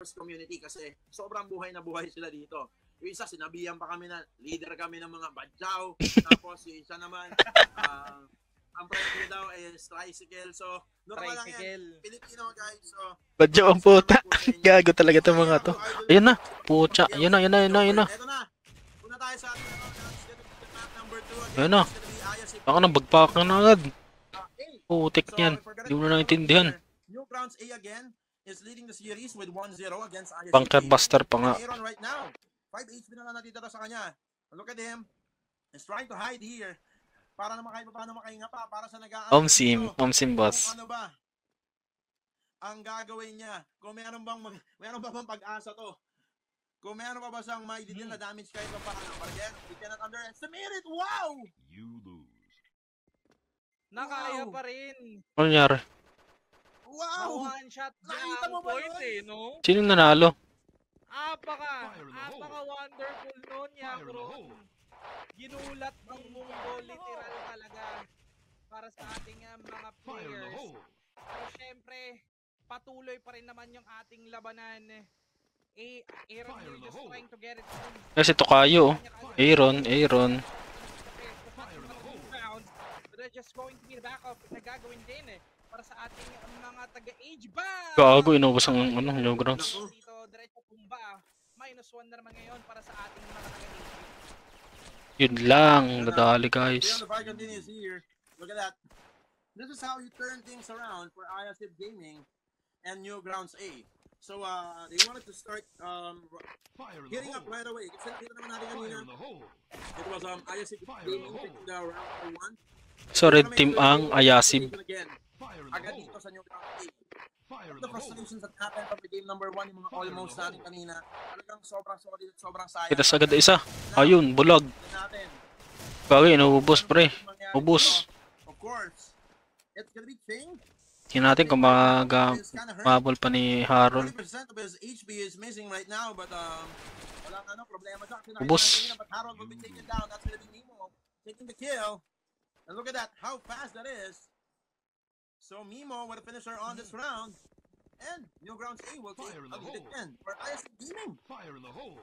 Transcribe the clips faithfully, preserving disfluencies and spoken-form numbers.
community kasi sobrang buhay na buhay sila dito. Yung isa, sinabihan pa kami na leader kami ng mga badyaw. Tapos yung isa naman, uh, ang friend niya daw is tricycle. So, normal lang yan. Pilipino guys. So, badyaw ang puta. Gago talaga itong mga to. Ayun na. Pucha. Ayun na, ayun na, ayun na, ayun na. Ito na. Una tayo sa ating map number two. Ayun na. Baka nang bagpakan na agad. Putik niyan. Hindi mo na naintindihan. Newgrounds A again is leading the series with one zero against I S C. Bunker Buster pa nga. Aaron right now. five H P na lang natitira sa kanya. Look at him. He's trying to hide here. Para naman kahit paano makahinga pa. Para sa nag-aano. Omsim. Omsim boss. Ano ba? Ang gagawin niya. Kung meron bang, mag, meron ba bang pag-asa to? Kung meron pa ba siyang maididil na damage kahit pa paano. But again, we cannot underestimate it. Wow! You lose. Nakaya Wow. pa rin. Ano nangyari? Wow! One shot Nakita down mo ba point yun? eh, no? Sino nanalo? Apaka, Fire in the hole. apaka wonderful nun, Fire in the Yakro. hole. Ginulat ng mundo, literal talaga. Para sa ating uh, mga Fire in the players. hole. Pero syempre, patuloy pa rin naman yung ating labanan. Eh, Aaron Fire here in the just hole. trying to get it done. Kasi Tokayo. Aaron, Aaron. Fire in the hole. But that's just going to be the backup na gagawin din eh. Para sa ating mga taga-age ba? Gago, inubos ang ano, Newgrounds. Dito, diretso tumba. Minus one na naman ngayon para sa ating mga taga-age. Yun lang. Nadali See, guys. the fight continues here. Look at that. This is how you turn things around for I S F Gaming and Newgrounds A. So, uh, they wanted to start um, Fire in the getting up hole. right away. Kasi nakita naman natin kanina, Fire in the hole. it was um, I S F Gaming taking the round for one. So red team ang Ayasib. Again, Fire in the agad hole. dito sa Newgrounds A. Fire in The the hole. frustrations that happened from the game number one, yung mga Fire in the almost hole. natin kanina, talagang sobrang solid at sobrang sayang. Kita agad isa. Ayun, bulag. Tignan natin. Gago, inubos pre. Ano mangyari Ubos. dito? Of course. It's gonna be changed. Tingnan natin kung maga mabol pa ni Harold. forty percent of his H P is missing right now, but um, walang ano, problema siya. Kasi nakita Ubos. natin kanina, but Harold will be taken down. That's gonna be Mimo taking the kill. And look at that, how fast that is. So Mimo with a finisher on this round. And Newgrounds A will take Fire in a the lead hole. again for I S F Gaming. Fire in the hole.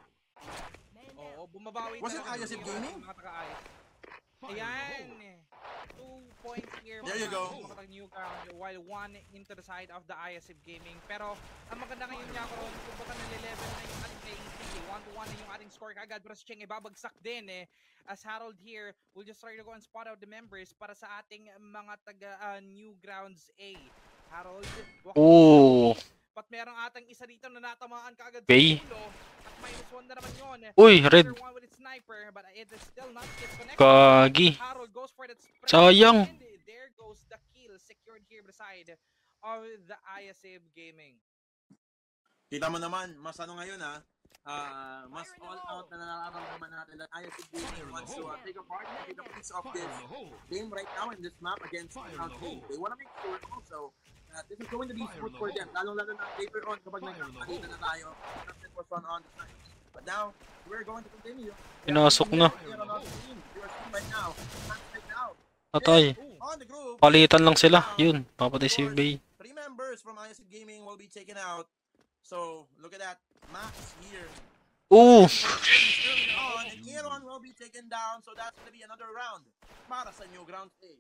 Oo, bumabawi Was it talaga I S F yung Gaming? mga taga-I S. Fire in the Ayan. hole. Two points here. There you mga go. mga taga-Newground, while one into the side of the I S F Gaming. Pero, ang maganda ngayon niya karon, kung baka nag-eleven na yung ating playing field, one to one na yung ating score kagad. Pero si Cheng, ibabagsak din eh. As Harold here, will just try to go and spot out the members para sa ating mga taga-Newgrounds A. Harold, walking Oo. But merong atang isa dito na natamaan kaagad Bay. sa ulo. At minus one na naman yun. Uy, red. Another one with its sniper, but it is still not yet connected. Gagi. Harold goes for that spread. Sayang. And there goes the kill secured here beside of the I S F Gaming. Kita mo naman, mas ano ngayon ha, ah, mas all out na nararamdaman natin that I S F Gaming wants to uh, take a part and take a piece of Fire this in the hole. game right now in this map against Fire in Newgrounds the A. hole. They want to make sure also that this is going to be Fire in smooth the for hole. them, lalong-lalo na later on kapag Fire in the nagkakalitan hole. na tayo, nothing was on on the side. But now, we're going to continue. Pinasok na. Here on our team, you are seeing right now, right now, Atay. on the groove. Palitan lang sila. Yun, papatay si Bay. Three members from I S F Gaming will be taken out. So, look at that. Max here. Oo. Early on, and Aaron will be taken down. So, that's going to be another round para sa Newgrounds A.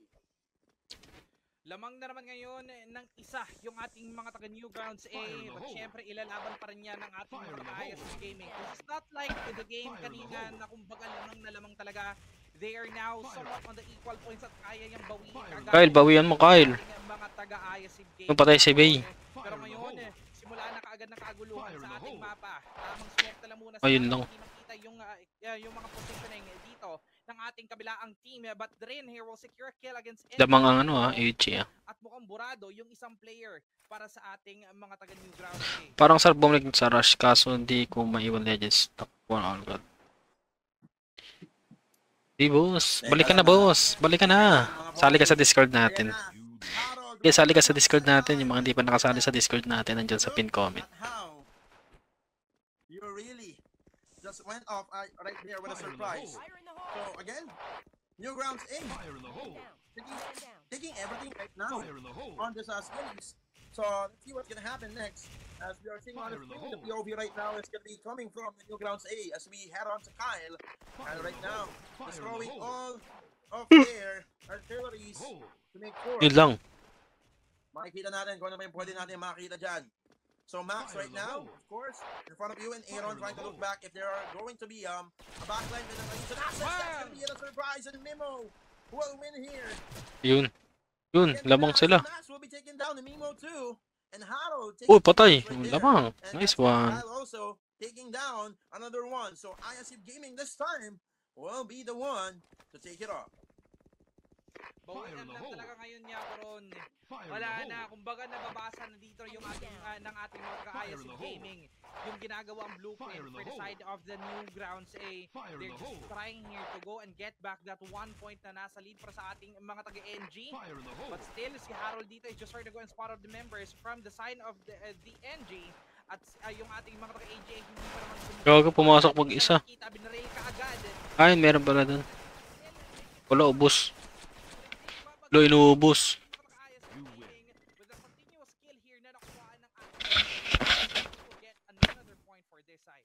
Lamang na naman ngayon ng isa yung ating mga taga-Newgrounds A. Fire in the But hole. syempre ilalaban pa rin yan ng ating Fire in mga the I S F hole. Gaming. It's not like the game Fire in the kanina hole. na kumbaga lamang na lamang talaga. They are now Fire. somewhat on the equal points at kaya niyang bawiin. Fire. kagad Kyle, bawian mo, Kyle. ang ating mga taga-I S F Gaming. Yung patay si Bay. Pero Fire in the ngayon, hole. eh, simula na kaagad ng kaguluhan Fire in sa the ating hole. mapa. Tamang smoke na lang muna Ayun sila lang. para hindi makita yung, ah, ah, yung mga positioning dito ng ating kabilaang team. But Drin here will secure a kill against Damang ang ano ah, H ah. at mukhang burado yung isang player para sa ating uh, mga taga Newgrounds A. Parang sarap bumalik sa rush kaso hindi ko maiwan legends. Takbo na agad. Di boss, balik ka na boss, balik ka na. Sali ka sa Discord natin. Okay, sali ka sa Discord natin. Yung mga hindi pa nakasali sa Discord natin nandyan sa pin comment. How you really just went off uh, right there with a surprise. So again, Newgrounds A Fire in the hole. taking, taking everything right now Fire in the hole. on this uh, series. So let's see what's gonna happen next. As we are seeing on the Fire in the screen, the hole. P O V right now is going to be coming from the Newgrounds A as we head on to Kyle. And right now, Fire he's in the throwing hole. all of their artilleries Hole. to make sure. Yun lang. Makikita natin kung ano ba yung pwede natin makita dyan. So Max Fire right in the now, hole. of course, in front of you and Fire Aaron in trying the to look hole. back if there are going to be um a backline with an Ayuso Access. That's going to be a surprise and Mimo will win here. Yun. Yun, And lamang Max- sila. Max will be taking down the Mimo too. And Harold taking Uy, patay. right Yung there. lamang. And Nice that's why one. Kyle also taking down another one. So I S F Gaming this time will be the one to take it off. Fire Bawian in the lang hole. talaga ngayon niya karon. Fire in Wala the na, hole. kumbaga nababasa na dito yung ating ah, ng ating mga Fire ka-I S in F the hole. Gaming. Yung ginagawang blueprint Fire in the for the hole. side of the Newgrounds A. Fire in They're the just hole. trying here to go and get back that one point na nasa lead para sa ating mga taga-N G. Fire in the hole. But still, si Harold dito is just trying to go and spot out the members from the side of the, uh, the N G. At uh, yung ating mga taga-A J ay hindi pa naman Gago, pumasok mag-isa. Kita, binaril ka agad. Ayun, meron pala dun. Wala, ubos. Lo, inuubos. You win. With a continuous kill here na nakuha ng ating will get another point for this side.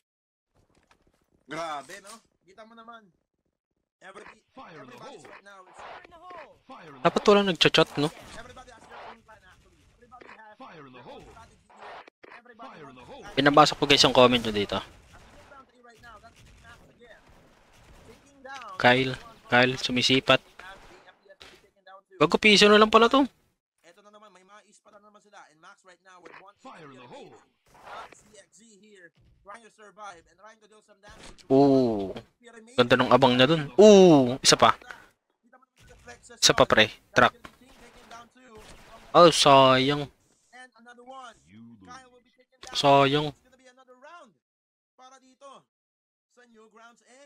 Grabe, no? Kita mo naman. Every, Fire in the everybody's hole. right now is Fire in the Dapat hole. wala nagchat-chat, no? everybody has their own plan actually. Everybody has Fire in the their own hole. strategy here. Everybody Fire in the hole. wants- Pinabasa ko guys yung comment nyo dito. Ang Newgrounds A right now, that's Max again. Taking down Kyle. Kyle, sumisipat. As the F P S will be taken down too. Bago piso na lang pala to. Ito na naman, may mga ispa na naman sila. And Max right now with one Fire in the hole. Max C X Z here, trying to survive and trying to do some damage. Oo. Ganda ng abang niya dun. Oo. Isa pa. Kita mo naman yung reflexes Isa pa yun. pre. That's Truck. gonna be taken down too. Oh, sayang. And another one. You lose. Kyle will be taken down. Sayang. It's gonna be another round para dito sa Newgrounds A.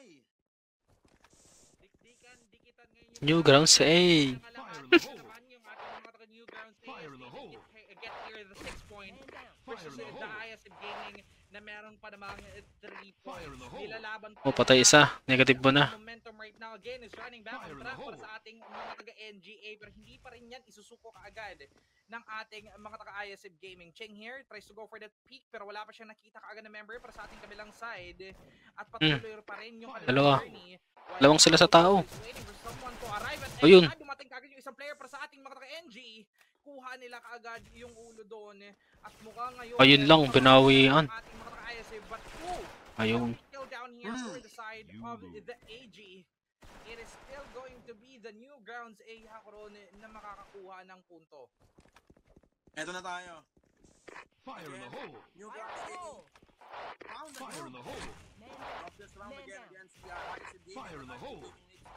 Dikdikan, dikitan ngayon yung Newgrounds A. Ang alangan Fire in the hole. naman yung ating mga taga-Newgrounds A Fire in is the they hole. get, get here the six point Fire versus in the the hole. I S F Gaming na meron pa namang uh, three Fire points. in the hole. Nilalaban pa Oh, rin patay nila. isa. Negative mo na. Momentum right now again is running back Fire on in track the para hole. sa ating mga taga-N G A pero hindi pa rin yan isusuko kaagad ng ating mga taga-I S F Gaming. Cheng here tries to go for that peak pero wala pa siyang nakita kaagad na member para sa ating kabilang side at patuloy pa rin yung kanilang Dalawa. journey. While Dalawang sila sa tao. Harold is waiting for someone to arrive at Ayun. ah, dumating kaagad yung isang player para sa ating mga taga-N G. Kuha nila kaagad yung ulo doon at mukhang ngayon Ayun lang, meron pa binawian. ang ating mga taga-I S F but ooh, Ayun. still down here Mm. for the side You of lose. the A G. It is still going to be the Newgrounds A Hakoron na makakakuha ng punto. Eto na tayo. Fire in the hole. Newgrounds A. Found the Fire in the hole. of this round again against the uh, I S F Gaming. Fire in the hole.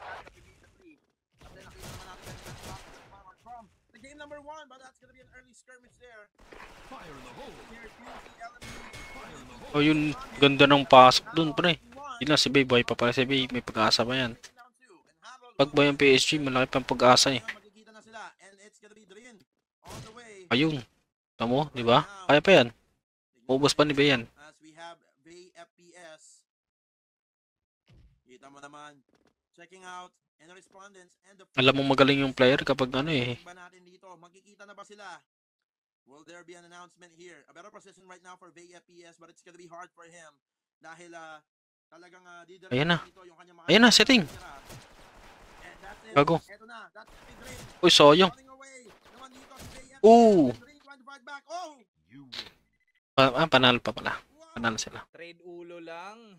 At then nakita naman natin yung shot from the game number one, but that's gonna be an early skirmish there. Fire in the hole. Here, Q C L M U. Fire in the hole. Oh, yun. Ganda ng pasok dun, pre. Yun lang si Bay. Buhay pa pala si Bay. May pag-asa pa yan. Pag buhay ang P S G, malaki pang pag-asa eh. Magkikita na sila, and it's gonna be Drin on the way. Ayun. Tamo, di ba? Kaya pa yan. Ubos pa ni Bay yan. As we have Bay F P S. Kita mo naman. Checking out and the respondents and the Alam mo magaling yung player kapag ano eh. ba natin dito? Magkikita na ba sila? Will there be an announcement here? A better position right now for Bay F P S but it's gonna be hard for him dahil ah talagang uh, leader Ayan na. dito yung kanyang mga Ayan na, setting. And that's it. Gago. Eto na, that's the Drin. Uy, sayang. Running away. Naman dito si Bay F P S. Oo. Drin trying to fight back. Oh! You win. Pa- ah, panalo pa pala. Wow! Panalo sila. Trade ulo lang.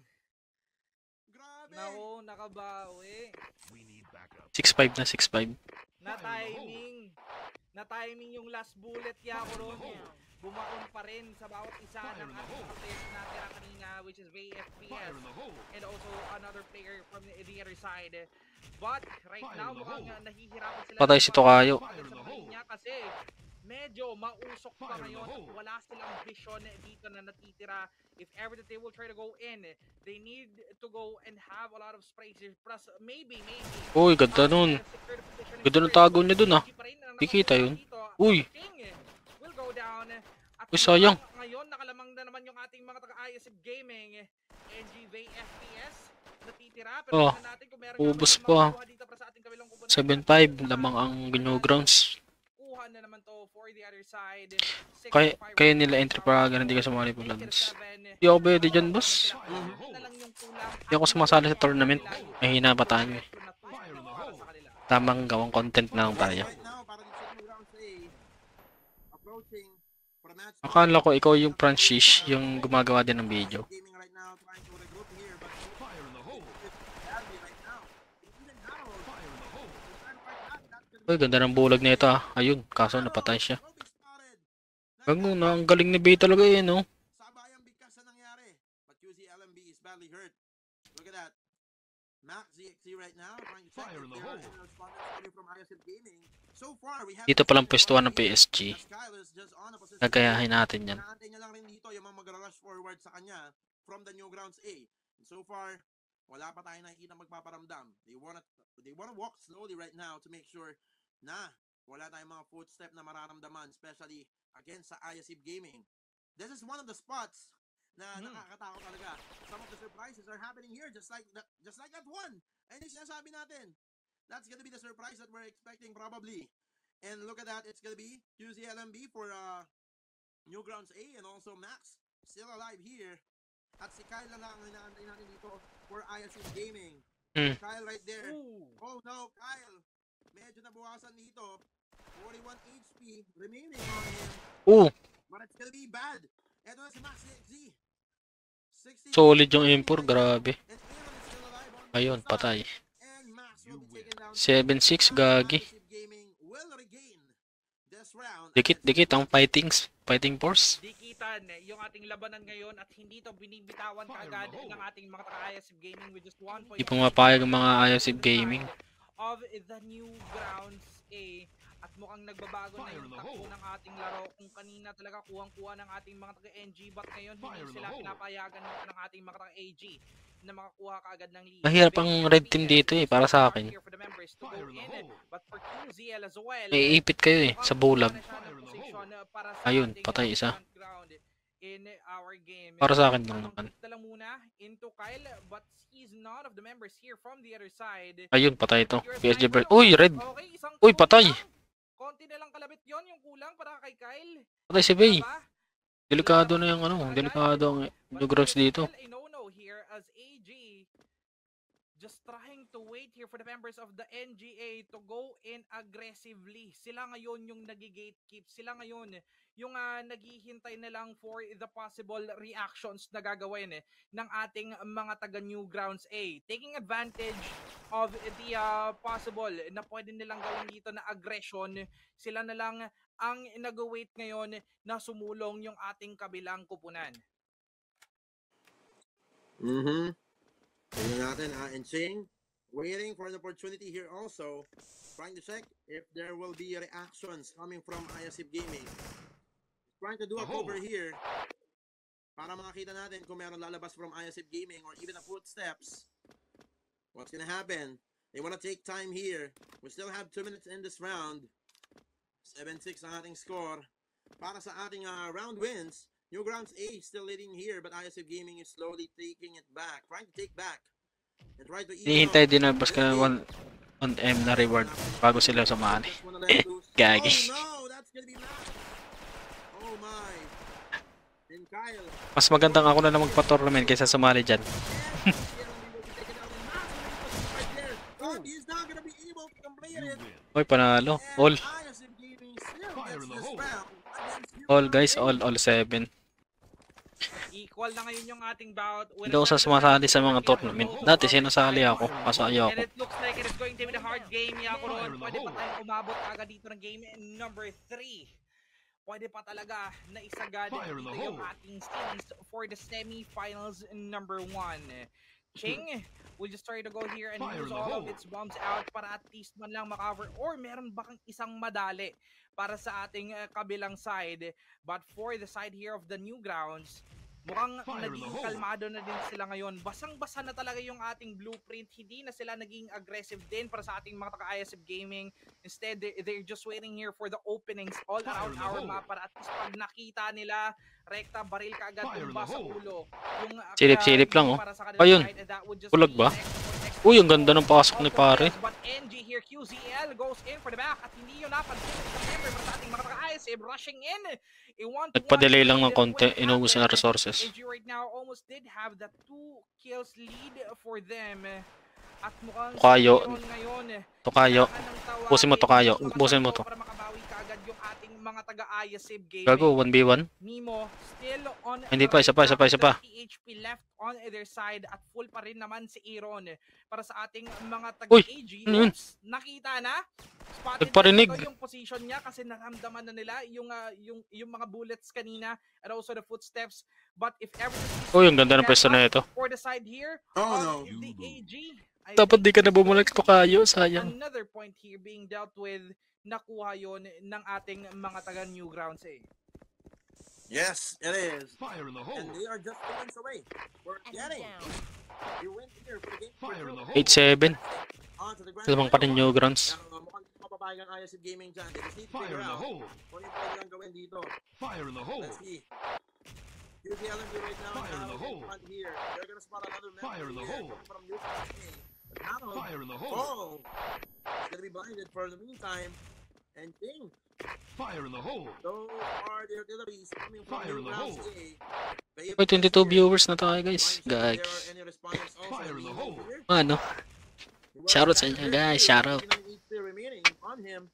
Grabe! Nako, nakabawi. We need backup. six five na, six five. Na timing. Na timing yung last bullet Yakoron. Bumaon pa rin sa bawat isa Fire ng in the ating hole. mga players na tira kanina which is Bay F P Fire S. in the hole. And also another player from the, the other side. But right Fire now in the mukhang hole. uh, nahihirapan sila. Patay si Tokayo. Fire in the hole. Niya kasi medyo mausok pa Fire in the ngayon at hole. wala silang vision dito na natitira. If ever that they will try to go in, they need to go and have a lot of spaces. Plus maybe, maybe. Uy, ganda nun. Ganda ng tago niya dun ah. Di kita yun. Uy. Will go down. At Uy, sayang. Ngayon nakalamang na naman yung ating mga taga-I S F Gaming. N G V F P S natitira pero Oh, tingnan natin kung meron ubos nga ba pa. makukuha dito para sa ating kabilang kupunan. seven five lamang ang Newgrounds. Kuha makukuha na naman to for the other side. Six Kaya, to five kaya right nila now entry from para ganun, di ka Arrow. sumali po Make it Lance. seven. Di ako pwede dyan, boss. Yun na lang yung kulang. Di ako sumasali sa tournament. Mahina pa tayo eh. Fire in the hole. Tamang gawang content na lang tayo. Right now, para dito sa New Grounds A, approaching for a match. Akala ko ikaw yung Francis, yung gumagawa din ng video. Gaming right now, trying to regroup here, but Fire in the hole. badly right now. Even Harold, Fire in the hole. trying to fight back. That's gonna Uy, ganda ng bulag na ito ah. Ayun, kaso napatay siya. Gago na, ang galing ni Bay talaga eh, no? Sabayang bigkas na nangyari. But Q Z L M B is badly hurt. Look at that. Mac Z X Z right now trying to check Fire if in the there are hole. any responders coming from I S F Gaming. So far, we have Dito palang pwestuhan ng P S G. Skyler's just on a position. Gagayahin natin yan. Inaantay niya lang rin dito yung mga mag-rush forward sa kanya from the Newgrounds A. And so far, wala pa tayo nakikita magpaparamdam. They wanna they wanna walk slowly right now to make sure na wala tayong mga footstep na mararamdaman, especially against sa I S F Gaming. This is one of the spots na Hmm. nakakatakot talaga. Some of the surprises are happening here just like that, just like that one. And yung sinasabi natin, that's gonna be the surprise that we're expecting probably. And look at that, it's gonna be Q Z L M B for uh, Newgrounds A and also Max still alive here. At si Kyle na lang ang inaantay natin dito for I S F Gaming. Hmm. Kyle right there. Ooh. Oh no, Kyle. Medyo nabukasan dito. forty-one H P remaining on him. Oo, But it's gonna be bad. Ito na si Max Z. sixty solid yung M four, grabe. And Aaron is still alive on the Ayun, side. patay. And Max will be taken down. seven six, gagi. I S F Gaming will regain this round. Dikit-dikit ang fightings, fighting force. Dikitan yung ating labanan ngayon at hindi to binibitawan kaagad ng ating mga taga-I S F Gaming with just one point. Di pumapayag ang mga I S F Gaming. Of the Newgrounds A at mukhang nagbabago na Fire yung in the takbo hole. ng ating laro kung kanina talaga kuhang-kuha ng ating mga taga-N G but ngayon Fire hindi in the sila hole. pinapayagan ng ating mga taga-A G na makakuha kaagad ng lead. Mahirap ang red team dito eh, para sa akin. Here for the members to go Fire in the in, hole. but for Q Z L as well, Naiipit kayo eh, sa bulag. Ayun, Ayun, patay isa. In our game. Para sa akin lang Tamang naman. click na lang muna into Kyle, but he's none of the members here from the other side. Ayun, patay ito. Your P S G sniper, Bird. Uy, red. Okay, isang Uy, konti patay. lang. Konti na lang kalabit yon yung kulang para kay Kyle. Patay si Bay. Diba? Delikado na yung ano, delikado ang Newgrounds dito. Well, a no-no here as A G just trying to wait here for the members of the N G A to go in aggressively. Sila ngayon yung nagi-gatekeep. Sila ngayon yung uh, naghihintay na lang for the possible reactions na gagawin eh, ng ating mga taga Newgrounds A. Taking advantage of the uh, possible na pwede nilang gawin dito na aggression, sila na lang ang nag-wait ngayon na sumulong yung ating kabilang kupunan. Mm-hmm. Tingnan natin, ah, and Ching, waiting for an opportunity here also, trying to check if there will be reactions coming from I S F Gaming. Trying to do a Oh. cover here para makita natin kung meron lalabas from I S F Gaming or even a footsteps. What's gonna happen? They wanna take time here. We still have two minutes in this round. seven six ang ating score. Para sa ating uh, round wins, Newgrounds A still leading here, but I S F Gaming is slowly taking it back, trying to take back. And try to Hinihintay din na bas ka one M na reward bago sila sumali. Gagi. Oh no, that's gonna be Max. Oh my. And Kyle. Mas magandang ako na lang magpa-tournament kaysa sumali dyan. Oh, he's not gonna be able to complete You it. win. Oy, panalo. All. I S F Gaming still Fire gets in the this hole. round against All guys, Newgrounds A. all, all seven. Equal na ngayon yung ating bout. Hindi ako sa sumasali sa mga tournament. Dati sinasali ako, kaso ayaw And ko. it looks like it is going to be the hard game, Yakuron. Fire in the Pwede pa hole. tayong umabot agad dito ng game number three. Pwede pa talaga na isagad Fire in dito the yung hole. ating series for the semi-finals number one. Ching will just try to go here and Fire in use the all of hole. its bombs out para at least man lang makover or meron bakang isang madali para sa ating uh, kabilang side. But for the side here of the Newgrounds, mukhang Fire in the naging hole. kalmado na din sila ngayon. Basang-basa na talaga yung ating blueprint. Hindi na sila naging aggressive din para sa ating mga taga-I S F Gaming. Instead, they, they're just waiting here for the openings all Fire around in the our hole. map para at least pag nakita nila, rekta, baril ka agad Fire in tumba the sa hole. ulo. Yung, uh, Silip-silip lang, yung oh. para sa kanilang Ayun. side, and that would just Bulag be ba? extra, extra Uy, ang ganda ng pasok ni pare. But N G here, Q Z L goes in for the back at hindi yun napansin ng isang member para sa ating mga taga-I S A rushing in. A one to one Nagpa-delay lang ng lead konti, will inubos happen. na resources. N G right now almost did have the two kills lead for them. At mukhang Tokayo. si Iron ngayon, Tokayo. kailangan ng tawagin Ubusin mo, Tokayo. ng mga Ubusin mo tao to. para makabawi kaagad yung ating mga taga-I S A gaming. Gago, one v one. Nemo still on Hindi pa, isa pa, isa pa, isa pa. P H P left on either side at full pa rin naman si Aaron para sa ating mga Uy, taga-A G. ano yun? Oops, nakita na. Spotted Nagparinig. na ito yung position niya kasi naramdaman na nila yung ah, yung yung mga bullets kanina and also the footsteps. But if everything is Uy, ang ganda ng set pwesto na up ito. for the side here Oh, of no. the A G, I Dapat di think ka na bumalik Tokayo, sayang. another point here being dealt with, nakuha yon ng ating mga taga Newgrounds eh. Yes, it is. Fire in the hole. And they are just points away. We're getting. You win here for the game. Fire in the hole. eight seven. On to the grand Lamang pa rin final. Newgrounds. Kaya, uh, mukhang mapapayag ang I S F Gaming dyan. They just need to Fire figure in the out hole. kung ano yung pwede lang gawin dito. Fire in the hole. Let's see. Q T L M D right now. Fire in the now hole. in front here. They're gonna spot another member Fire in the here hole. coming from New York. But now, Fire in the hole. oh, he's gonna be blinded for the meantime. And King, Fire in the hole. those are the artilleries coming from Fire in New the Grounds hole. A. Uy, twenty-two viewers na tayo guys. Gag. Fire in the hole. Ano? Shoutout sa inyo, guys. Shoutout. Remaining on him.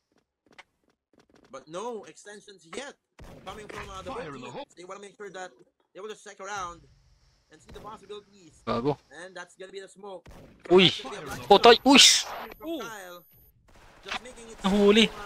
But no extensions yet coming from uh, the Fire both in the teams. They want to make sure that they will just check around and see the possibilities. Gago. And that's gonna be the smoke. Uy. That's gonna be a blind Potay. Uy. from Ooh. Kyle. Just making it Nahuli. so, uh,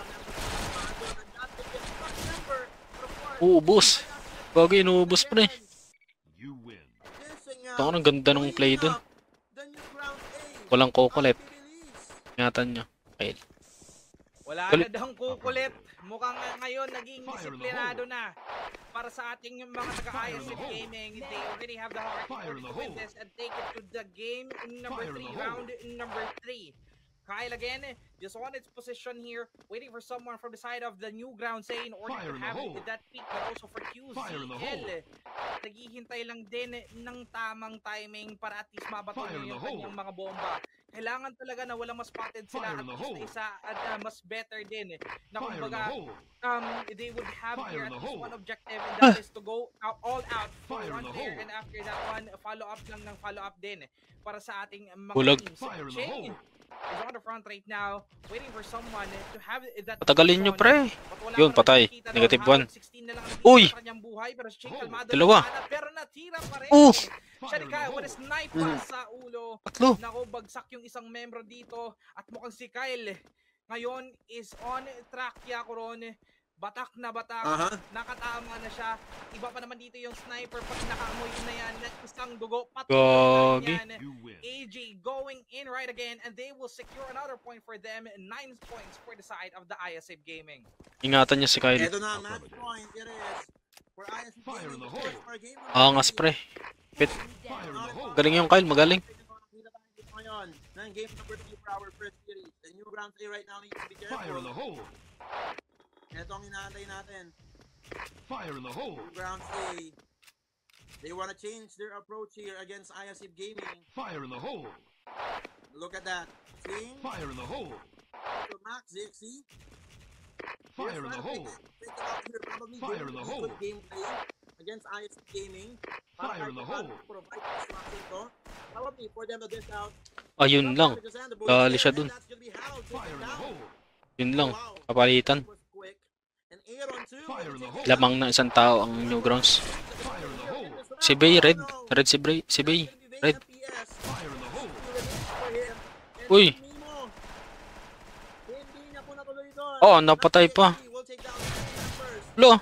and that is the front number for the part. Uubos. Gago, inuubos pre. You win. Dissing Ako, out, ang ganda ng cleaning play dun. up the New Grounds A. Walang kokolet. Unbelievable. Ingatan nyo. Okay. Wala Kulit. na daw kukulit. Mukhang uh, ngayon naging Fire in the disiplinado hole. na para sa ating mga taga-I S Fire in the F hole. Gaming. They already have the heart in Fire order in to the win hole. this and take it to the game number Fire in three, the hole. round number three. Kyle again, just on its position here, waiting for someone from the side of the new ground say in order Fire to in the have hole. that peak, but also for Q Z L. Fire in the hole. Naghihintay lang din ng tamang timing para at least mabato Fire in niyo yung the hole. kanyang mga bomba. Kailangan talaga na walang mas spotted sila Fire at in the least hole. na isa at uh, mas better din na Fire in the kumbaga hole. um, they would have Fire here in at the least hole. one objective and that is to go out, all out for Fire in one the player hole. and after that one, follow up lang ng follow up din para sa ating mga Bulag. teams. Fire in the Cheng hole. is on the front right now, waiting for someone to have that Patagalin nyo pre. But wala Yun, pa naman patay. nakikita doon. Negative Halos one. sixteen na lang ang Uy! nakikita sa kanyang buhay, pero si Cheng Oh, kalmado dalawa. lang sana, pero natira pa rin. Uh! Siya Fire in the with a hole. sniper Mhm. sa ulo. Tatlo. Nako, bagsak yung isang membro dito at mukhang si Kyle ngayon is on track Yakuron. Batak na batak, Aha. nakatama na siya. Iba pa naman dito yung sniper pag nakaamoy na yan na isang dugo. Gagi. Patuloy na yan. You win. A G going in right again and they will secure another point for them. Nine points for the side of the I S F Gaming. Ingatan nyo si Kyle. Ito na, match point. It is. For I S F Fire in Gaming, the of hole. course, for game number Angas three. pre. Pit. Fire in the hole. Galing yung Kyle, magaling. Nakita tayo dito ngayon ng game number three for our first series. The New Grounds A right now needs to be Fire in the careful. hole. Ito ang inaantay natin. Fire in the hole. New Grounds A. They want to change their approach here against I S F Gaming. Fire in the hole. Look at that. King Fire in the hole. to Max Zixi. Fire in the hole. Think about here, probably Fire in the good hole. gameplay against I S F Gaming. Para Fire in kahit the paano hole. provide distraction to. Probably for them to dish out. Ayun lang. Dali siya dun. Fire in the hole. Yun lang. Kapalitan. Fire in the hole. Lamang na isang tao ang Newgrounds. Fire in the hole. Si Bay, red. Red si Bay. Si Bay. Red. Fire in the hole. Uy. Oh, napatay pa. Lo.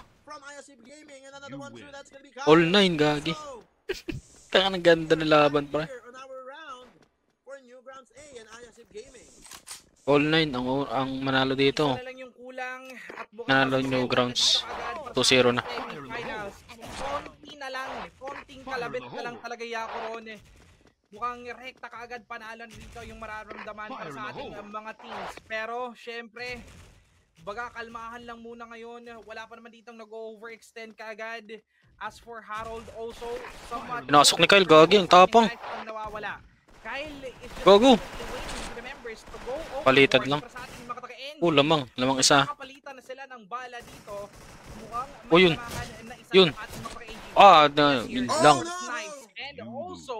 All nine, gagi. Kaya ang ganda ng laban pre. All nine ang ang manalo dito. Isa na lang yung kulang at bukas Nanalo na- Newgrounds. agad two zero na. Finals. Konti na lang, konting kalabit na lang talaga Yakuron. Mukhang rekta kaagad panalo na dito yung mararamdaman para Fire in sa the ating hole. uh, mga teams. Pero syempre, baga kalmahan lang muna ngayon. Wala pa naman ditong nag-overextend kaagad. As for Harold also, somewhat Pinasok ni Kyle, gagi, ang tapang. ang nawawala. Kyle is just Go, go. waiting for the members to go overboard Palitan lang. para sa ating mga taga-N G. Oh, lamang. Lamang isa. Nakapalitan na sila ng bala dito. Mukhang Oh, yun. may na isa Yun. ng ating mga taga-N G. Ah, na, yun Oh, lang. no! Nice. And also,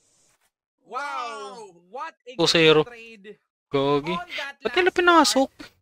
wow, what a two zero. good trade Gogi. on that Ba't nila last pinasok? part.